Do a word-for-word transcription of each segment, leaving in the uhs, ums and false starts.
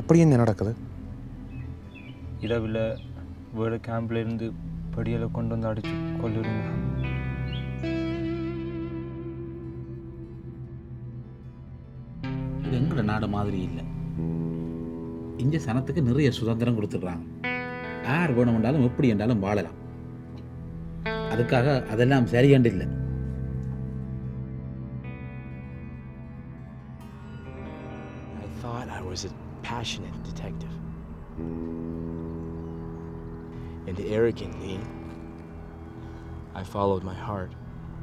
அப்படி என்ன நடக்குது? இரவில் வேறு கேம்ப்லேருந்து படியலை கொண்டு வந்து அடித்து கொள்ளிடுங்க. இது எங்களோட நாடு மாதிரி இல்லை. இங்கே சனத்துக்கு நிறைய சுதந்திரம் கொடுத்துட்றாங்க. யார் வேணுமென்றாலும் எப்படி என்றாலும் வாழலாம். அதுக்காக அதெல்லாம் சரியாண்டு இல்லை. I thought I was a passionate detective. And arrogantly, I followed my heart.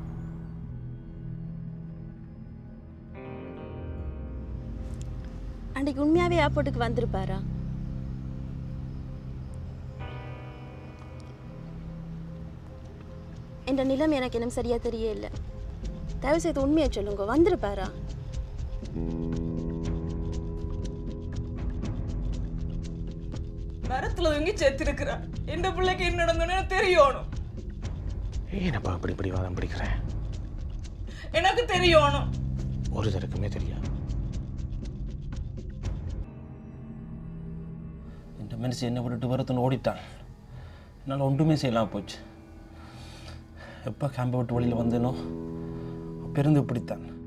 அன்றைக்கு உண்மையாகவே ஏர்போர்ட்டுக்கு வந்திருப்பாரா? என்ற நிலைமை எனக்கு இன்னும் சரியா தெரியல. தயவு செய்து உண்மையை சொல்லுங்க, வந்திருப்பாரா? மரத்துல தூங்கி செத்திருக்கிறா. எந்த பிள்ளைக்கு என்ன நடந்தோன்னு தெரியணும். ஏனப்பா அப்படி இப்படி வாதம் பிடிக்கிறேன்? எனக்கு தெரியணும். ஒரு தருக்குமே தெரியாது. இந்த மனுஷன் என்னை விட்டுட்டு வரத்துன்னு ஓடிட்டான். என்னால் ஒன்றுமே செய்யலாம் போச்சு. எப்போ கேம்பை விட்டு வழியில் வந்தேனோ அப்போ இருந்து இப்படித்தான்.